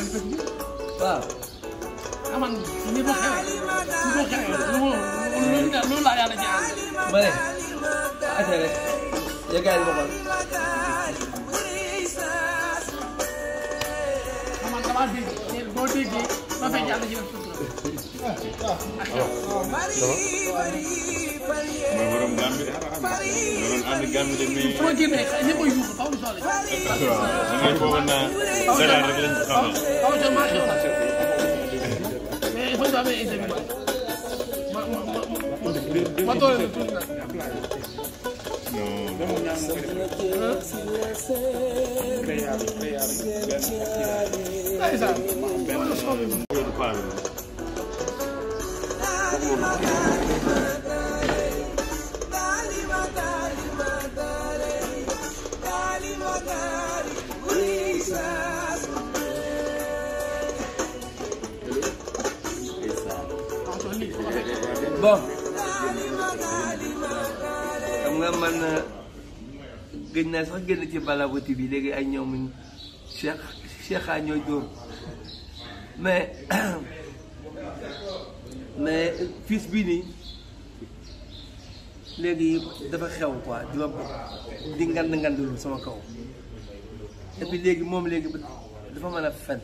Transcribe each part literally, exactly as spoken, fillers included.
waaw. aman ni ko xewee ni ko xewee loolu laa yàlla ci ànd. ma ne ate rek yeggaay ma xool. aman damaa dégg boo déggee ba fekk yàlla ci def sutura. mooy borom Gambie de xanaa doon ànd Gambie de mais. fu ma génnee ñëpp a yuuxu Pawlish Soole. waaw da ngay foogoon naa Sénégal rek lañ ko xamal. Pawlish Soole maa xew na mais il faut que amee interview ma ma ma ma ma doole la tuuti nag. bon xam nga man gëj naa sax génn ci balaboti bi léegi ay ñoom Cheikh Cheikh a ñooy dóor mais mais fils bii nii léegi dafa xew quoi di ma di ngand ngandul sama kaw et puis léegi moom léegi dafa mën a fen.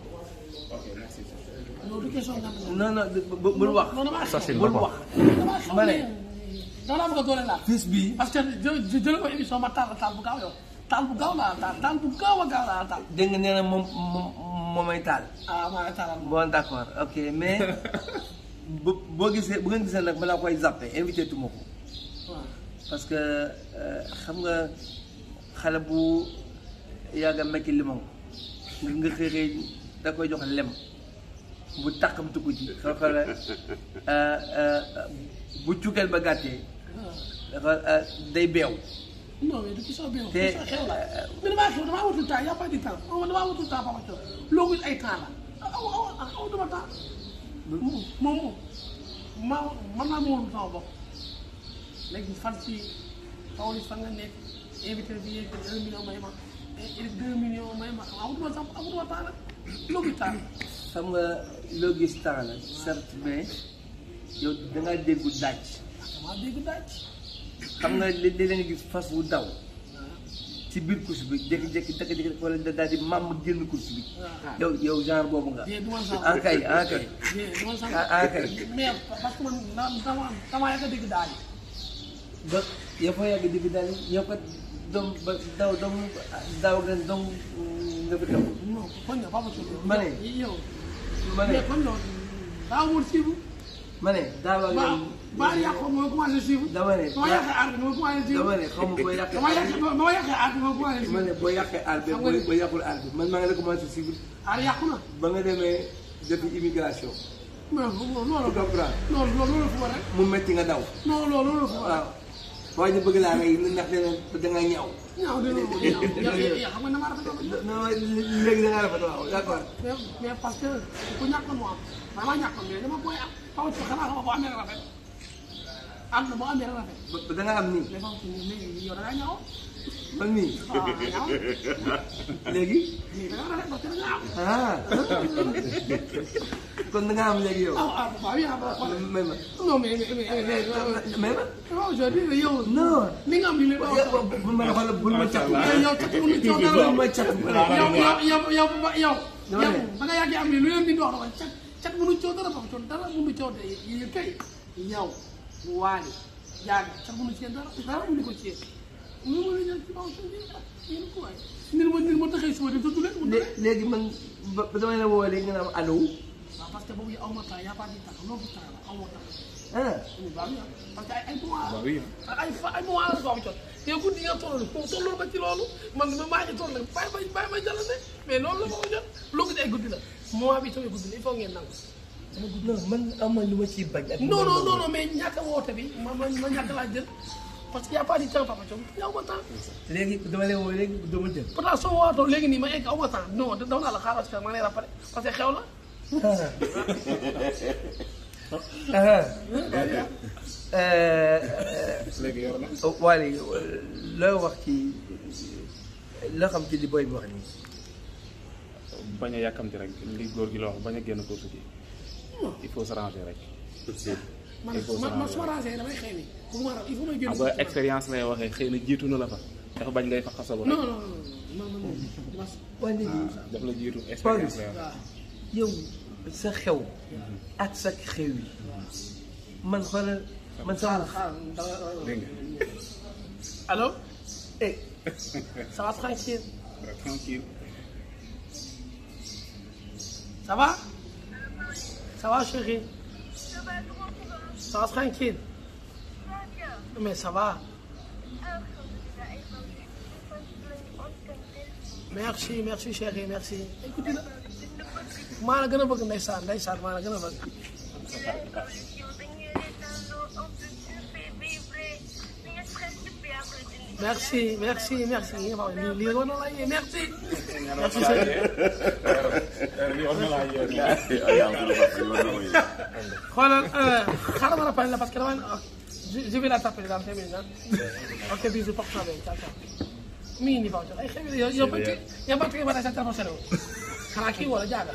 non non bul wax. bul wax. ma ne. dama la bëgg a doole laa. fils bii. parce que jë jëlee ko émission ma taal taal bu gaaw yow taal bu gaaw laa taal taal bu gaaw a gaaw laa taal. dégg nga nee na moom moom moomay taal. ah maa ngi taalal moom. bon d'accord ok mais bu boo gisee bu ngeen gisee nag balaa koy zappé invité tuma ko. parce que xam nga xale bu yàgg a mekki limon nga xëy xëy da koy jox lem. bu tàqam tukku ji xaw xala bu cukkeel ba gàttee day beew. non mais du ci soo beew. te xew la mais damaa xew damaa wutul temps y' a pas de temps damaa wutul temps Papa Thione loo gis ay temps la aw aw aw dama temps. moom moom ma man maa moom sama bopp léegi fan si Pawlish fan nga nekk invité bi yegg un million may ma deux millions may ma amutuma sax amutuma temps nag loo gis temps. xam nga loo gis temps la certes mais yow da ngaa déggu daaj. damaa déggu daaj. xam nga li li leen gis fas wu daw ci biir course bi jékki-jékki jékki-jékki wala daal di màmm génn course bi. yow yow genre boobu nga. en kay en kay. en kay. mais parce que man dama dama yàgg a dégg daaj. ba yow fa yàgg dégg daaj yow kat doom ba daw doom daw ren doom nga fi daw. non kon nga Papa Thione. ma ne yow. ma ne mais kon loolu daa wut siibu. ma ne daaw ak ba ba yàqoon moo commencé siibu. dama ne ba ma yàqee aar bi moo commencé siibu. dama ne xaw ma boo yàqee. ba ma yàqee ba ma yàqee aar bi moo commencé siibu. ma ne boo yàqee aar bi boo boo yàqul aar bi man maa ngi la commencé siibu. aar yàqu na. ba nga demee depuis immigration. mais loolu. comprendre loolu loolu fu ma rek. mu metti nga daw. non loolu loolu fu ma rek. waaw waa ñu bëgg laa ngay ndax da nga ñaaw. ñaaw de loolu ñaaw yow xam nga damaa rafetlu. non léegi da ngaa rafet waaw d'accord. mais mais parce que ku ñàkk moo am damaa ñàkk mais dama koy am Papa Thione xanaa xam nga boo amee rafet am na boo amee rafet. ba da nga am nii. mais Papa Thione léegi yow da ngaa ñaaw. man nii. waaw ñaaw. léegi. nii da nga rafet parce que da nga am. ah kon da nga am léegi yow. ah ah waaw yaa ba xool. may ma. non mais mais mais may ma. waaw aujourd'hui yow. non. li nga am li nga am. bul ma xool bul ma catu. yow catu wu ñu coow dara. bul ma catu. yow yow yow yow yow. yow ba nga yàggee am ni lu leen di wax dafa cat cat mënu coow dara Papa Thione dara mënu coow de yi kay yow waali yàgg cat mënu cee dara dara mënu ko cee mu mën a ñaan ci Papa Thione yéen ko waay nit ma nit ma taxee suba de tudd leen mu dara léegi man ba damay la woo léegi nga naan allo. waaw parce que boobu yi aw ma temps y a pas de temps loolu temps la aw ma temps ah. waaw parce que ay ay mois ay fa ay mois la Papa Thione yow guddi nga toll tolloo ba ci loolu man ma maa ngi toll nag bàyyi ma bàyyi ma jàllale mais loolu la Papa Thione loo gis ay guddi la mois bi tamit guddi la il faut ngeen nangu. non man am na lu ma ciy bañ. ak non non non mais ñàkk a woote bi ma ma ma ñàkk laa jël parce que y' a pas de temps Papa Thione yow ma temps. léegi dama lay woo léegi doo ma jël. pourtant soo wootoo léegi nii ma egg aw ma temps non daw naa la xaaral si ma lay rappelé parce que xew la. léegi yor na. Waly loo wax ci loo xam ci li booy bi wax nii. bañ a yàkkamti rek li góor gi la wax bañ a génn course gi il faut se ranger rek. man man su ma rangé damay xëy ni il faut may génn. xam nga expérience lay waxee xëy na jiitu na la fa dafa bañ ngay fa xasalu rek. non non non non non. waaye léegi daf la jiitu expérience lay wax. yow sa xew ak sa xew yi man xoolal man sama. dégg nga. allo. eh ça va tranquille. tranquille. ça va. ça va chérie. ça va tranquille. mais ça va. merci merci chérie merci. maa la gën a bëgg ndeysaan ndeysaan maa la gën a bëgg. merci merci merci lii lii war na la yee merci. merci chérie. xoolal xaaral ma rappelé la parce que damay je je vais la taper dans cinq minutes ah. ok bisous porte-toi bien ciao ciao. mi ngi nii Fatou ay xew yow yow ba tey yow ba tey ba tey sa téléphone sonné wu xanaa kii wala jaaga.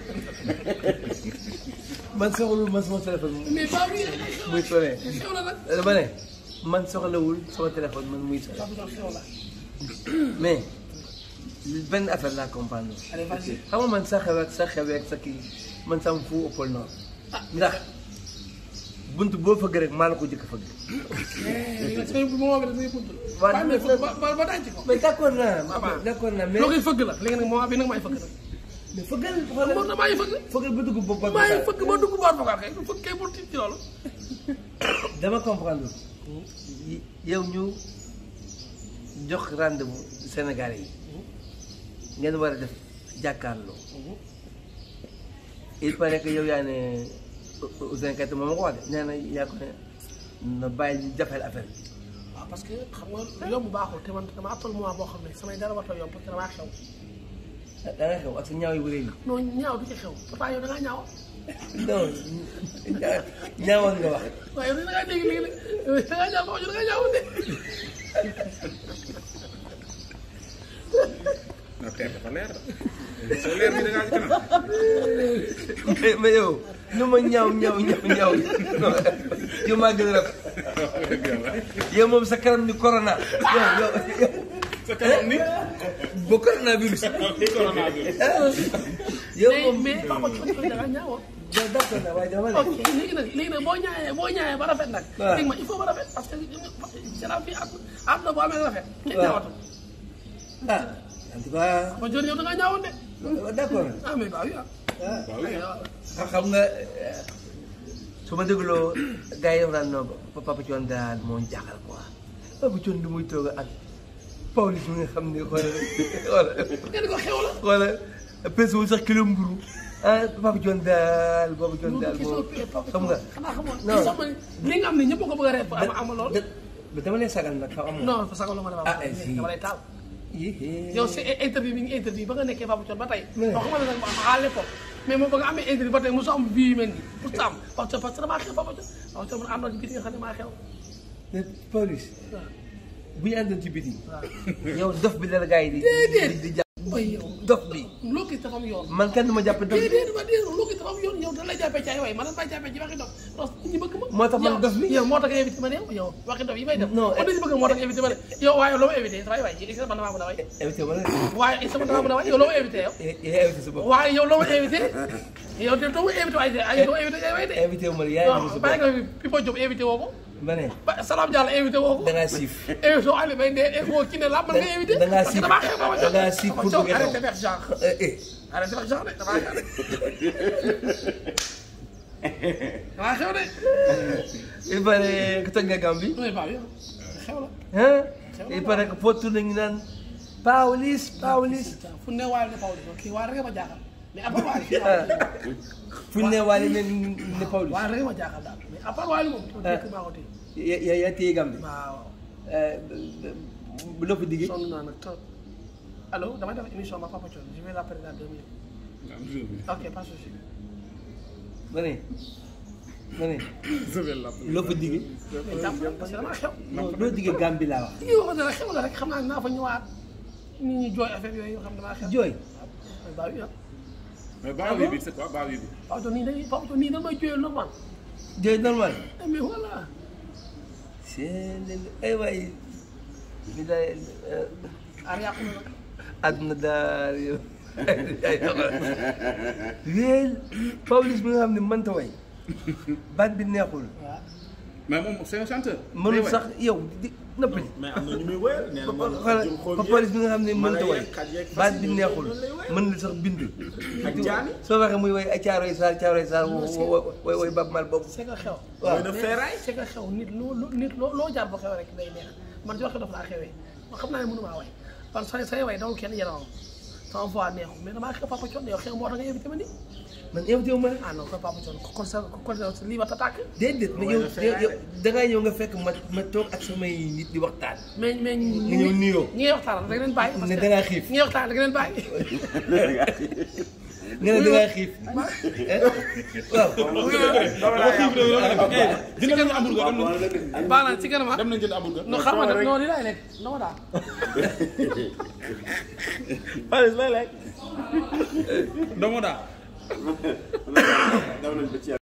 man soxlawul man sama téléphone. mais Ba bii muy sonné. xew la nag. dama ne man soxlawul sama téléphone man muy sonné. Fatou xew la. mais benn affaire laa comprendre. allez vas-y. xam nga man sa xew ak sa xew ak sa kii man sama fu ëppal noonu. ndax buntu boo fëgg rek maa la ko jëkk fëgg. mais nag sooy bu ma woowee dañuy buntu. waaw mais ba ba ba daañu ci ko. mais d'accord naa. d'accord naa mais loo koy fëgg la léegi nag moo bi nag maay fëgg nag. mais fëggal. moom na maay fëgg. fëggal ba dugg ba maay fëgg ba dugg boor vocal kay fëgg kay pour tiit ci loolu. dama comprendre yow ñu jox rendez-vous Sénégalais yi ngeen war a def jàkkaarloo il paraît que yow yaa ne Ouzin Keita moom ma ko wax de nee na yaa ko ne na bàyyi ñu jafeel affaire bi. waaw parce que xam nga yomb baaxul te man dama appal moment boo xam ne samay dara warta yomb parce que damaa xew. da nga xew ak sa ñaaw yu bëri yi. non ñaaw du ci xew pourtant yow da ngaa ñaaw. non ñaawoon nga wax. waaw yow da ngaa dégg léegi nag da ngaa ñaaw ba da ngaa ñaawoon de. non tey dafa leer de soo leer bi da ngaa ci kanam. mais mais yow nu ma ñaaw ñaaw ñaaw ñaaw yow maa gën a rafet. yow moom sa kanam ni corona. yow yow sa kanam ni. ba coronavirus. coronavirus. yow moom mais mais Papa Thione da ngaa ñaawoon. yow d'accord na waaye dama ne. ok léegi nag léegi nag boo ñaayee boo ñaayee ba rafet nag. waaw dégg nga il faut ba rafet parce que jaraaf bi am am na boo amee rafet. kenn ñaawatul. ah en tout cas. Papa Thione yow da ngaa ñaawoon de. d'accord. ah mais bah oui ah. ah xam nga su ma dégloo gars yi wax naan non Papa Thione daal moo ñu jaaxal quoi Papa Thione du muy toog ak Pawlish mi nga xam ne xoolal xoolal. ngeen ko xew la. xoolal peese wu sax kilo mburu ah Papa Thione daal Papa Thione daal moo xam nga. xanaa xamoon non sama li nga am ne ñëpp ko bëgg a reef am am lool. dama lay sagal nag xam nga. non sagal ma dama ah si dama lay taal. yéen yow si interview bi nga interview ba nga nekkee Papa Thione ba tey. mais wax nga nag à l'époque mais moom ba nga amee interview ba tey mosoo am vie yu mel nii pour ça am Papa Thione parce que damaa xew Papa Thione Papa Thione man am na ci biti nga xam ne maa xew. mais Pawlish waaw bu ñu àndoon ci biti. waaw yow dof bi la la gars yi di. déedéet di jàpp mooy yow dof bi. loo gis dafa am yoon. man kenn du ma jàpp dof bi. déedéet ma déedéet loo gis dafa am yoon yow da lay jàppee ci ay way man dañ may jàppee ci waxi dof parce que ñi bëgg ma. moo tax man dof bi yow moo tax nga invité ma ne yow waxi dof yi may def. non kon dañu bëgg moo tax nga invité ma ne yow waaye loo ma invité dafay waay ci man damaa mën a way. invité ma la waaye sama damaa mën a way yow loo ma invité yow. yaa invité sa bopp. waaye yow loo ma invité yow de doo ma invité waaye ay doo invité ay way de. invité wu ma la yaa invité sa bopp. bàyyi nga fi Pipo Diop invité woo ko. ma ne. ba Salam Diallo invité woo ko. da ngaa siif. invité woo Aliou Mbaye Nder woo kii ne la mën nga invité. da ngaa parce que siif damaa xew Papa Thione. da ngaa siif pour bëgg a arrêté faire genre. eh arrêté faire genre de damaa xew de. damaa xew de. il paraît que toj nga Gambie. oui Ba yow xew la. ah il paraît que foo tourné ñu naan Pawlish Pawlish. fu ne waaye ne Pawlish kii waa rek ma jaaxal mais à part waaye fii waa fu ñu nee waale ne ne Pawlish. waa rek ma jaaxal daal mais à part waaye moom. dëkk maa ko téye. ya ya yaa téye Gambie. waaw. bu lépp digg. sonn naa nag trop. allo damay def émission ma Papa Thione je vais l'appeler dans deux minutes. ok pas de souci. ma ne ma ne. loo fa digg. mais jàpp parce que damaa xew. non loo digg Gambie laa wax. li nga wax dara xew la rek xam naa naa fa ñëwaat nit ñi jooy affaire yooyu xam damaa xew. jooy. waaw bah oui ah. mais baaw bi c'est quoi baaw bi. Papa Thione nii dañuy Papa Thione nii dañ may jooyal normal. jooy normal. mais voilà. seen ay waay bi daay aar yàqu na nag. àdduna daal yow wéel Pawlish bi nga xam ne mënta way baat bi neexul. waaw. mais moom c'est un chanteur. mënul sax yow di nëppali. mais am na ñu muy wéyal nee na xoolal Pawlish bi nga xam ne mënta way baat bi neexul mën na sax bind. ak jaani. soo waxee muy way ay caaroy saar caaroy saar way way Baaba Maal boobu. c'est que xew. waaw mooy na feeraay. c'est que xew nit loo nit loo loo jàpp xew rek day neex man ci wax daf laa xewee man xam naa ne mënumaa way parce que say way dawul kenn yaramam sama voix neexul mais damaa xew Papa Thione yow xew moo tax nga invité ma nii. man invité wu ma rek. ah non kon Papa Thione kon sa kon sa lii ba tàkk. déedéet mais yow yow dangaa ñëw nga fekk ma ma toog ak samay nit di waxtaan. mais mais ñi nga ñëw nuyoo. ñi ngay waxtaan da nga leen bàyyi. parce ne que dangaa xiif. ñi ngay waxtaan da nga leen bàyyi. nga ne dangaa xiif. waaw. jënd nañu hamburger dem nañu. baax na ci kanam dem nañu jënd hamburger. non xam nga non li laay lekk dama daal. Pawlish lay lekk. Ndomo daa.